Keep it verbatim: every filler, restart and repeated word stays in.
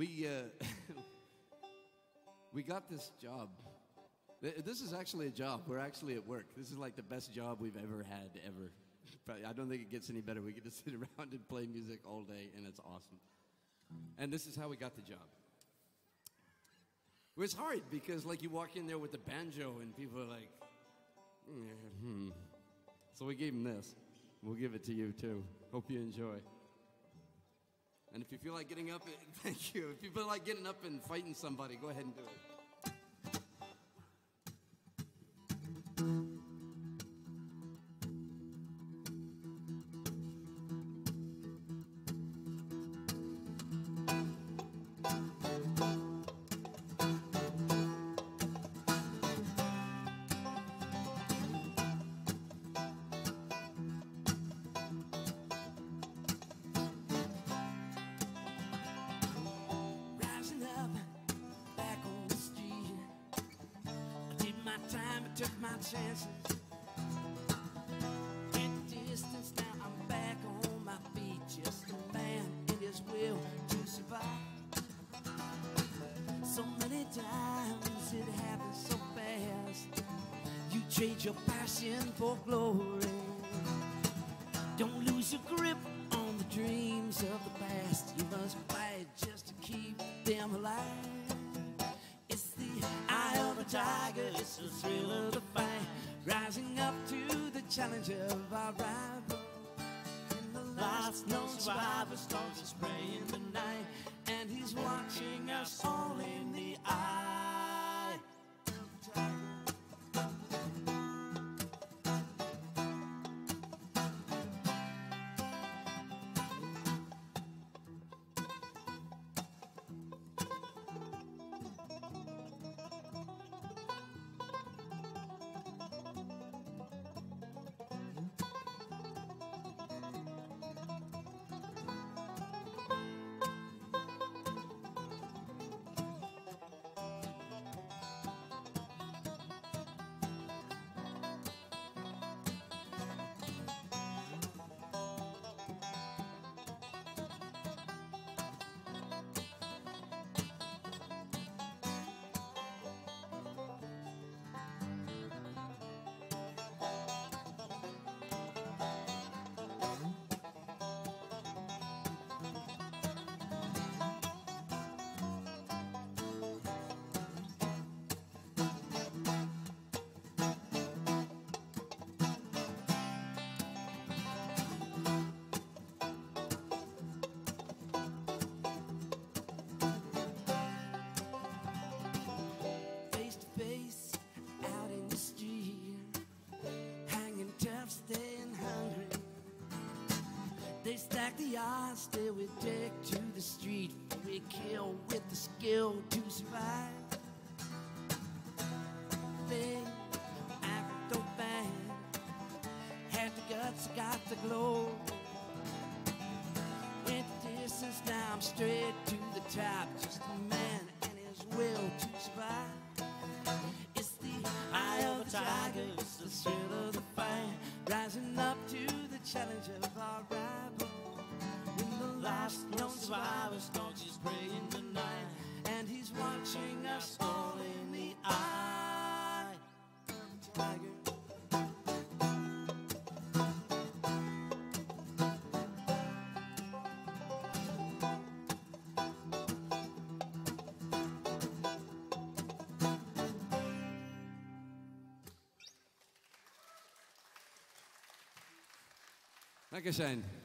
We, uh, we got this job. This is actually a job. We're actually at work. This is like the best job we've ever had, ever. But I don't think it gets any better. We get to sit around and play music all day, and it's awesome. And this is how we got the job. It was hard because, like, you walk in there with the banjo, and people are like, hmm. So we gave them this. We'll give it to you, too. Hope you enjoy. And if you feel like getting up, thank you. If you feel like getting up and fighting somebody, go ahead and do it. Took my chances. In the distance now, I'm back on my feet. Just a man in his will to survive. So many times it happens so fast. You trade your passion for glory. Don't lose your grip on the dreams of the past. You must fight just to keep them alive. It's the eye of a tiger, it's the thrill of the fight, rising up to the challenge of our rival. And the last known survivor stalks his prey in the night, and he's watching us all in the eye of the tiger. They stack the odds, they we take to the street. We kill with the skill to survive. They act so bad, had the guts, got the glow. Went the distance, now I'm straight to the top. Just a man and his will to survive. It's the eye of a tiger, it's the thrill of the fight, rising up to the challenge of our rival. The last known survivor stalks his prey in the night, and he's watching us all in the eye of the tiger. Dankeschön.